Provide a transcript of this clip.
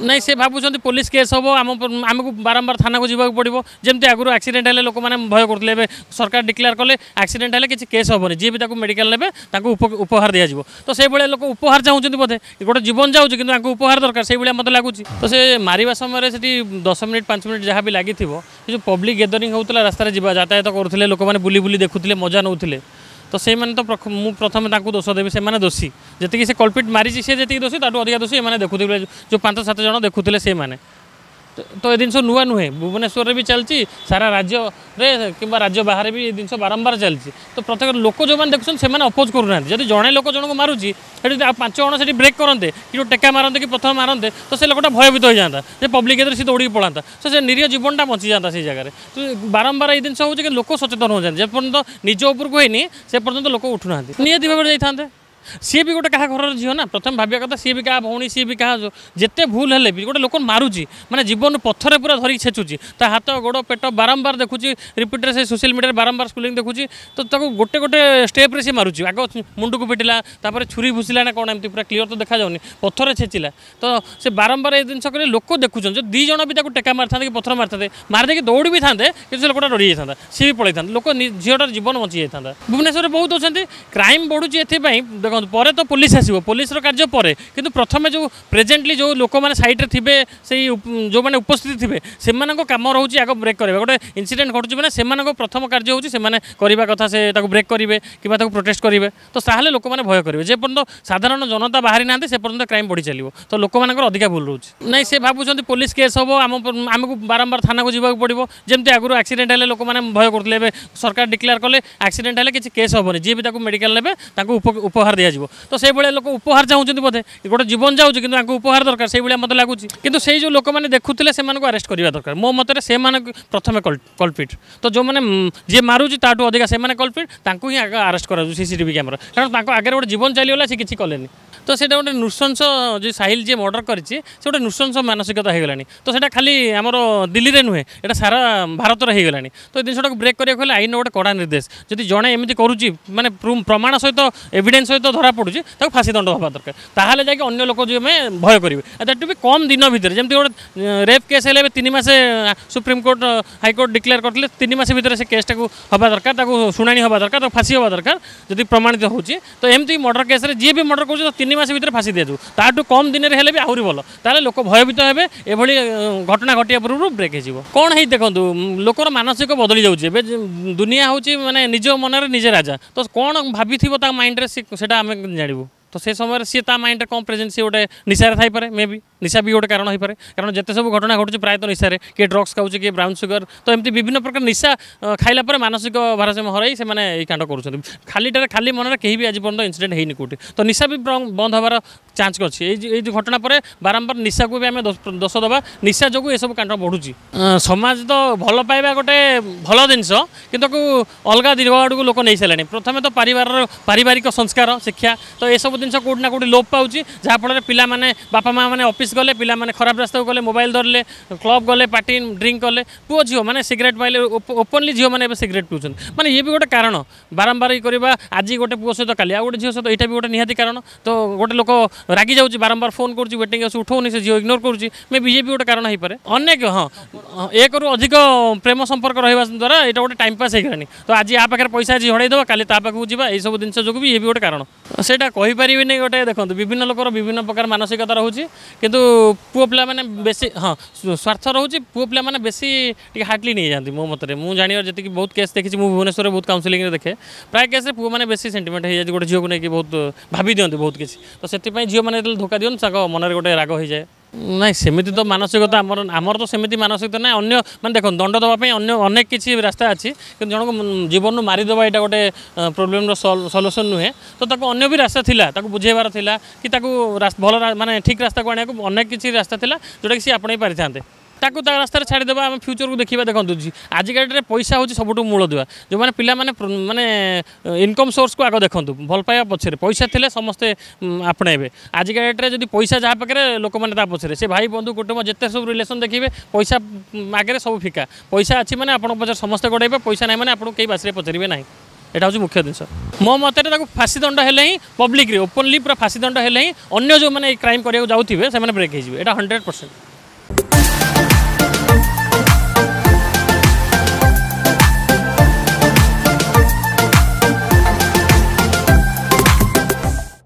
नहीं से भावुं police case हम आमको बारंबार थाना को जीवा पड़ो जमी आगुरी एक्सीडेंट है लोक मैंने भय करते सरकार डिक्लेयर कले एक्सीडेंट है किसी केस हेनी जी भी मेडिकल ने उपहार दिज्व तो से भाई लोक उपहार चाहते बोधे गोटे जीवन जाऊँगी कि उपहार दरकार से भाई मत लगुच तो से मारिबा समय 10 मिनिट 5 मिनिट जहाँ भी लगी जो पब्लिक गैदरिंग होता रास्तार जावा यातायात करुले लोक मैंने बुली बुली देखुले मजा नौले तो से मैंने तो मु प्रथम दोष देवी से दोषी जी से कल्पिट मारी सी जी दोषी अधिक दोषी मैंने देखुले जो 5-7 जन देखुले से मैंने तो ये जिन नुआ नुहे भुवनेश्वर भी चलती सारा राज्य रे कि राज्य बाहर भी ये जिन बारंबार चलती तो प्रत्येक लोक जो मैंने देखुन से अपोज करूना जब जड़े लोक जन को मारुची 5 जन से ब्रेक करते कि जो टेका मारते कि प्रथम मारते तो से लोकटा भयभीत हो जाता जे पब्लिक एदर सी दौड़ी पड़ाता तो से निरीह जीवनटा बची जाता से जगह तो बारंबार ये जिन हो लोक सचेतन हो जाते जेपर्यंत निज उपरको होनी से पर्यंत लोक उठुना निहती भाव जाते सी भी गोटे क्या घर झील ना प्रथम भाविया कथा सी भी क्या भौणी सी भी क्या जिते भूल है भी गोटे लोक मारुची माने जीवन पथर पूरा धरिक छेचुची ता हाथ गोड़ पेट बारंबार देखुची रिपीटर से सोशल मीडिया बारंबार स्कूलिंग देखुची तो ताको गोटे गोटे स्टेप रे से मारुची आग मुंड को पिटिला तापर छुरी भूसिला ना कौन एमती पूरा क्लीयर तो देखा जाउनी पथर छेचिला तो से बारंबार ए जिनस करे लोक देखुछन जो 2 जण भी ताको टेका मारथांते कि पथर मारथांते मार देके दौड़ी भी थांते कि लोकटा डरी जाता सी भी पड़े था लोक झीटर जीवन बची जाता भुवनेश्वर बहुत अच्छा क्राइम बढ़ुची एथि देखो पर तो पुलिस आसो पुलिस कार्य पर कि प्रथम जो प्रेजेंटली जो लोक मैंने सैड्रे थे से जो मैंने उपस्थित थे से कम रोचे आग ब्रेक करेंगे गोटे इनसीडेंट घटुचे मैंने से प्रथम कार्य होची करवा कथा से ब्रेक करेंगे कि प्रोटेस्ट करेंगे तो साहले लोक मैंने भय करेंगे जे पर्यंत साधारण जनता बाहरी ना से पर्यंत क्राइम बढ़ी चलो तो लोक मान अधिका भूल रोचे नहीं से भावुं पुलिस केस हम आमको बारंबार थाना को जीवा पड़ो जमी आगुरी एक्सीडेंट है लोक मैंने भय करते सरकार डिक्लेयर कले एक्सीडेंट है किसी केस हेनी जी भी मेडिकल ने उपहार दिज्व तो से भाई लोक उपहार चाहते बोधे गोटे जीवन जाऊँगी कि उपहार दरकार से भाई मत लगुच कि से जो लोक मैंने देखुले से अरेस्ट करवा दरकार मो मत से प्रथम कल्पिट तो जो मैंने जी मारुची ताठू अधिका से कल्पिट ही आगे अरेस्ट कर सीसीटीवी कैमेरा कारण आगे गोटे जीवन चलीगला से किसी कले तो से गोटे नृशंस जो साहिल जी मर्डर कर गोटे नृशंस मानसिकता हो गलानी तो सेटा खाली आमर दिल्ली में नुहे यहाँ सारा भारत में होगलानी तो ये जिनटा ब्रेक करेंगे आईन गोटे कड़ा निर्देश जब जड़े एमती करुच्ची माने प्रमाण सहित एविडेंस सहित धरा पड़ुची फाँसी दंड हवा दरकार ताहले जाके अन्य लोक जो भय करेंगे दैट भी कम दिन भितर जमी गोटे रेप केस है 3 मास सुप्रीम कोर्ट हाईकोर्ट डिक्लेयर करते 3 मास भितर से केसटा हवा दरकार शुणाणी हवा दरकार फाँसी हवा दरकार जब प्रमाणित होची तो एमती मर्डर केस जी भी मर्डर कर 3 मास भितर फाँसी दिया ताठू कम दिन में भी आहरी भल ताले लोक भयभीत हे एभली घटना घटिया पूर्व ब्रेक हो कौन है देखो लोकर मानसिक बदली जाऊँगी दुनिया हूँ माने निज मन निजे राजा तो कौन भाभी माइंड से आम जानू तो से समय सी माइंड कौन प्रेजेंट सी गोटे निशारे थाईपे मे भी निशा भी गोटे कारण हो पारे कारण जिते सब घटना घटुचे प्रायतः निशारे किए ड्रग्स खाऊे किए ब्राउन सुगर तो एमती विभिन्न प्रकार निशा खाइला पर मानसिक भारसाम्य हराई से कांड कर खालीटे खाली मन कहीं भी आज पर्यटन इनसीडेंट होनी कौटी तो निशा भी बंद हबार चान्स अच्छी ये घटना पर बारंबार निशा को भी आम दोष दबा निशा जो ये सब कांड बढ़ुची समाज तो भल पाइबा गोटे भल जिनस कि अलग दिग आड़ लोक नहीं सारे प्रथम तो पारिवारिक संस्कार शिक्षा तो ये सब जिन कौटना कौटी लोप पाँच जहाँफल पिला माने बापा माँ मैंने ऑफिस गले पिला माने खराब रास्ता को गले मोबाइल धरले क्लब गले पार्टी ड्रिंक कले पुओ झील मैंने सिगरेट पाइले ओपनली झील मैंने सिगरेट पीछे माने ये भी गोटे कारण बारंबार करवा आज गोटे पुओ सहित काली आ गोटे झील सहित यहाँ भी गोटे निहाती कारण तो गोटे लोक रागी जाऊँगी बारंबार फोन कर वेटिंग अच्छे उठाऊनी से झील इग्नोर करुँच मे भी ये भी गोटे कारण हो पारे अनेक हाँ एक अधिक प्रेम संपर्क रहा द्वारा यहाँ गोटे टाइम पास होगलानी तो आज या पाखे पैसा आज हड़ेदेव काली ता पाखक जावा ये सब जिन जो भी ये भी गोटे कारण से कहीपर गोटे देखो विभिन्न लोकर विभिन्न प्रकार मानसिकता रोचे किंतु पुओ पिला माने बेसी हाँ स्वार्थ रोचे पुओ पिला माने बेसी हार्डली नहीं जाती मो मत मुझे जानिए जी बहुत केस देखी भुवनेश्वर बहुत काउंसिलिंग देखे प्राय केस पुओ मैंने बेसी सेंटिमेंट हो जाए गोटे झील को लेकिन बहुत भाभी दिखती बहुत किसी तो से झील मैंने धोखा दिखते मन गोटे राग हो जाए नहीं सेमती तो मानसिकता आमर तो सेमती मानसिकता ना अन्य मैंने देखो दंड देवाई अन्य अनेक किसी रास्ता अच्छी कि जन जीवन मारिदेवा यहाँ गोटे प्रोब्लेम सल्यूशन नुहे तो अन्य भी रास्ता थिला बुझेबार थिला कि भल माने ठीक रास्ता को आने अनेक किसी रास्ता थिला जोटा कि सी आपणे पारि थांते ताकू रास्ता छाड़देवा आम फ्यूचर को देखा देखो आजिका डेट में पैसा हूँ सब मूल दुआ जो मैंने पिला माने इनकम सोर्स को आग देखूँ भल पाइबा पछरे पैसा थे समस्ते आपणेबे आजिका डेट में जब पैसा जहाँ पाखे लोक मैंने पछरे से भाई बंधु कुटुंब जिते सब रिलेसन देखिए पैसा आगे सब फिका पैसा अच्छी मैंने आप पचार समस्ते गड़े पैसा ना मैंने आपको कई बासरे पचारे ना एटा हूँ मुख्य जिन मो मत फाँसी दंड हेले ही पब्लिक ओपनली पूरा फाँसी दंड हेले ही अन्य जो मैंने क्राइम करने जाऊे से ब्रेक हो 100%।